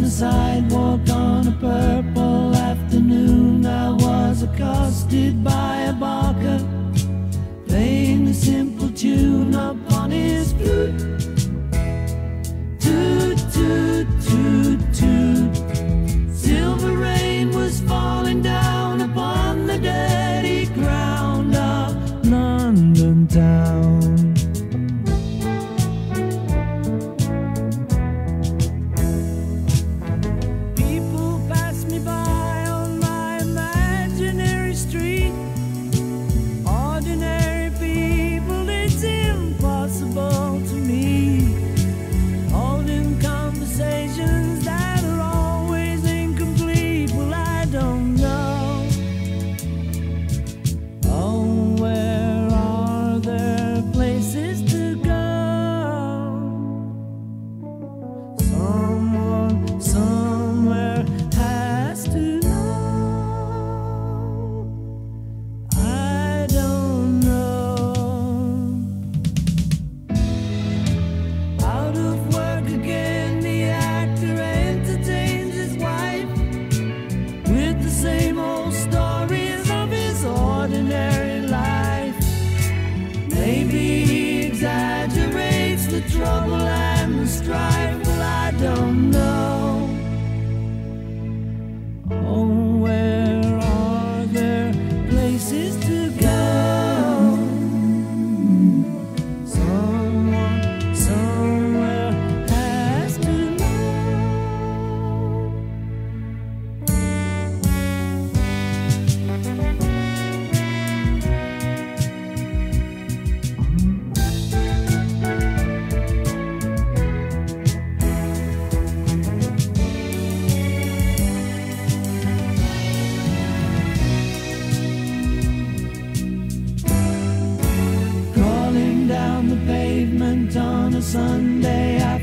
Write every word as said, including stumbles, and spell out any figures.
the sidewalk on a purple afternoon, I was accosted by a barker playing a simple tune upon his flute. Toot, toot, toot, toot. Silver rain was falling down upon the dirty ground of London town. People pass me by on my imaginary street. Ordinary people, it's impossible to meet. Holding conversations that are always incomplete. Well, I don't know. Oh, where are there places to go? Someone, somewhere has to know. I don't know. Out of work again, the actor entertains his wife with the same old stories of his ordinary life. Maybe he exaggerates the trouble and the strife. Well, I don't know. Oh, where are there places to go? Someone, somewhere has to know. Crawling down the pavement on a Sunday